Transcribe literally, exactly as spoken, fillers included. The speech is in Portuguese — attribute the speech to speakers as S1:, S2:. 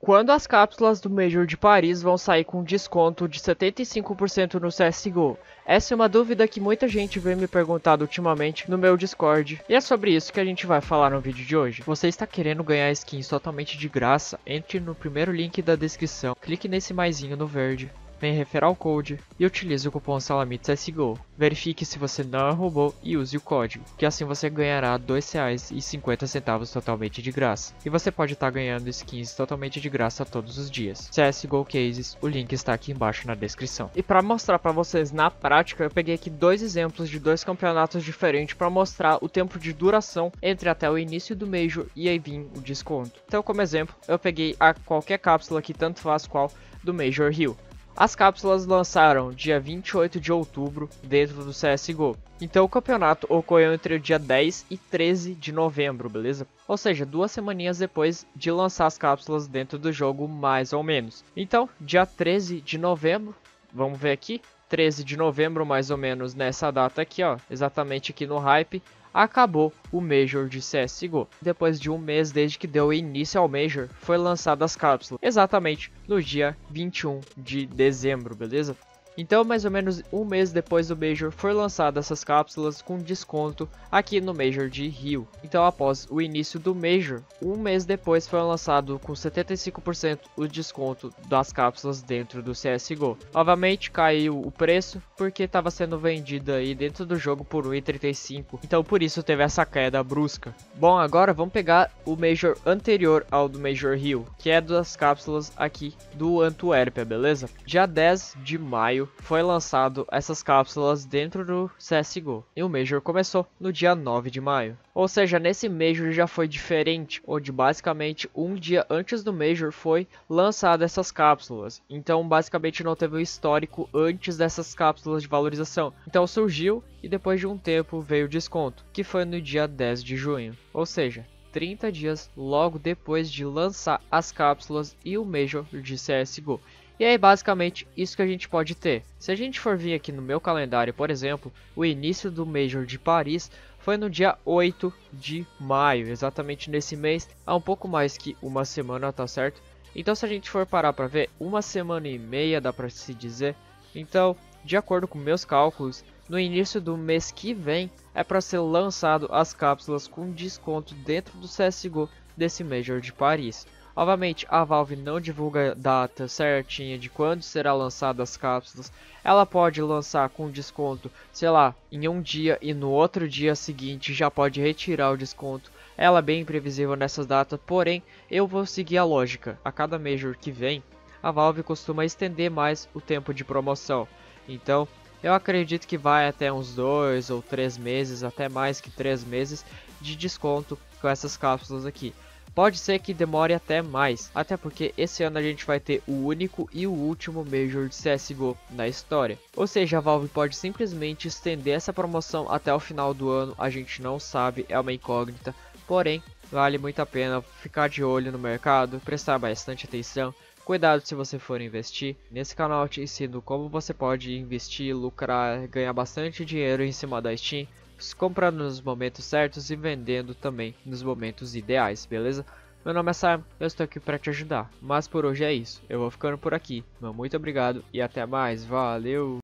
S1: Quando as cápsulas do Major de Paris vão sair com desconto de setenta e cinco por cento no C S G O? Essa é uma dúvida que muita gente vem me perguntando ultimamente no meu Discord, e é sobre isso que a gente vai falar no vídeo de hoje. Você está querendo ganhar skins totalmente de graça? Entre no primeiro link da descrição, clique nesse maisinho no verde, vem referar code e utilize o cupom SALAMIT C S G O. Verifique se você não é robô e use o código, que assim você ganhará dois reais e cinquenta centavos totalmente de graça. E você pode estar ganhando skins totalmente de graça todos os dias. C S G O Cases, o link está aqui embaixo na descrição. E para mostrar para vocês na prática, eu peguei aqui dois exemplos de dois campeonatos diferentes para mostrar o tempo de duração entre até o início do Major e aí vir o desconto. Então, como exemplo, eu peguei a qualquer cápsula aqui, tanto faz qual, do Major Rio. As cápsulas lançaram dia vinte e oito de outubro dentro do C S G O. Então o campeonato ocorreu entre o dia dez e treze de novembro, beleza? Ou seja, duas semaninhas depois de lançar as cápsulas dentro do jogo, mais ou menos. Então, dia treze de novembro, vamos ver aqui, treze de novembro mais ou menos nessa data aqui, ó, exatamente aqui no hype, acabou o Major de C S G O. Depois de um mês desde que deu início ao Major, foi lançada as cápsulas, exatamente no dia vinte e um de dezembro, beleza? Então, mais ou menos um mês depois do Major, foi lançada essas cápsulas com desconto aqui no Major de Rio. Então, após o início do Major, um mês depois foi lançado com setenta e cinco por cento o desconto das cápsulas dentro do C S G O. Novamente caiu o preço porque estava sendo vendida aí dentro do jogo por um real e trinta e cinco centavos. Então, por isso teve essa queda brusca. Bom, agora vamos pegar o Major anterior ao do Major Rio, que é das cápsulas aqui do Antuérpia, beleza? Dia dez de maio foi lançado essas cápsulas dentro do C S G O e o Major começou no dia nove de maio. Ou seja, nesse Major já foi diferente, onde basicamente um dia antes do Major foi lançado essas cápsulas. Então basicamente não teve um histórico antes dessas cápsulas de valorização. Então surgiu e depois de um tempo veio o desconto, que foi no dia dez de junho. Ou seja, trinta dias logo depois de lançar as cápsulas e o Major de C S G O. E aí basicamente isso que a gente pode ter. Se a gente for vir aqui no meu calendário, por exemplo, o início do Major de Paris foi no dia oito de maio, exatamente nesse mês, há um pouco mais que uma semana, tá certo? Então se a gente for parar para ver, uma semana e meia dá para se dizer. Então, de acordo com meus cálculos, no início do mês que vem é para ser lançado as cápsulas com desconto dentro do C S G O desse Major de Paris. Obviamente, a Valve não divulga data certinha de quando será lançada as cápsulas. Ela pode lançar com desconto, sei lá, em um dia e no outro dia seguinte já pode retirar o desconto. Ela é bem imprevisível nessas datas, porém, eu vou seguir a lógica. A cada Major que vem, a Valve costuma estender mais o tempo de promoção. Então, eu acredito que vai até uns dois ou três meses, até mais que três meses de desconto com essas cápsulas aqui. Pode ser que demore até mais, até porque esse ano a gente vai ter o único e o último Major de C S G O na história. Ou seja, a Valve pode simplesmente estender essa promoção até o final do ano, a gente não sabe, é uma incógnita. Porém, vale muito a pena ficar de olho no mercado, prestar bastante atenção. Cuidado se você for investir. Nesse canal eu te ensino como você pode investir, lucrar, ganhar bastante dinheiro em cima da Steam, comprando nos momentos certos e vendendo também nos momentos ideais, beleza? Meu nome é Simon, eu estou aqui para te ajudar, mas por hoje é isso, eu vou ficando por aqui, meu muito obrigado e até mais, valeu!